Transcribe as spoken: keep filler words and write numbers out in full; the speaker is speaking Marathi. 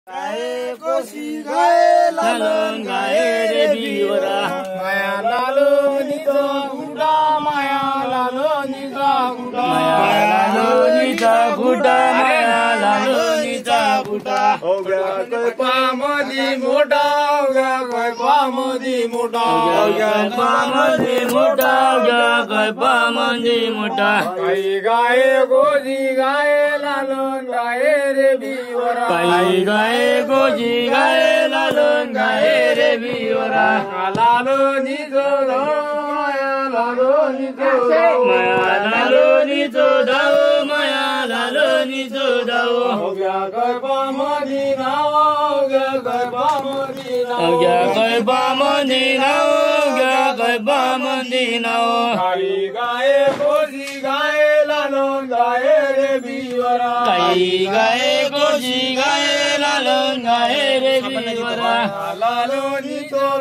गाये कोशी गाये लालन गाये रे बिवरा माया लालो निजा गुडा माया लालो निजा गुडा माया लालो निजा गुडा माया लालो निजा गुडा ओगा कोई पामदी मोठा ओगा कोई पामदी मोठा ओगा पामदी मोठा ओगा कोई पामदी मोठा गाई गाये कोशी गाये लालन गाये रे बिवरा गाई गाये गोजी गाये लालन गाये रे बिवरा लालो निजो माया लालो निजो माया लालो निजो दाओ माया लालो निजो दाओ हो गया गरबा मदीना हो गया गरबा मदीना हो गया गरबा मदीना हो गया गरबा मदीना गाई गाये गोजी गाये लालन गाये रे बिवरा गाई गाये गोजी गाये लालन गाये रे बिवरा लालो निजो